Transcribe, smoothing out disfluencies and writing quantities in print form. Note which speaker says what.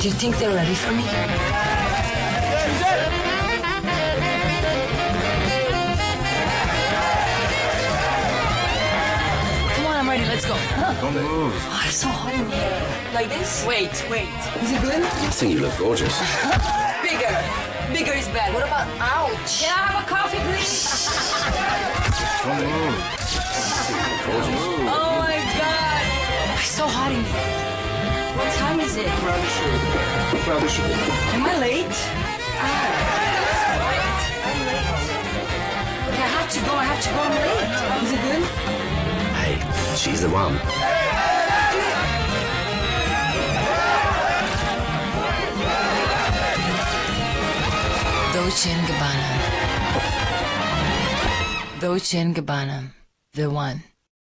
Speaker 1: Do you think they're ready for me? Come on, I'm ready. Let's go.
Speaker 2: Don't move.
Speaker 1: Oh, it's so hot in here. Like this? Wait. Is it good?
Speaker 2: I think you look gorgeous.
Speaker 1: Bigger. Bigger is better. What about ouch? Can I have a coffee, please?
Speaker 2: Don't move. Gorgeous.
Speaker 1: Oh my God. It's so hot in here. What time is it?
Speaker 2: Rather sure.
Speaker 1: Am I late? I'm late. Okay, I have to go. I'm late. Is it good?
Speaker 2: Hey, she's the one.
Speaker 1: Dolce and Gabbana. Dolce and Gabbana. The one.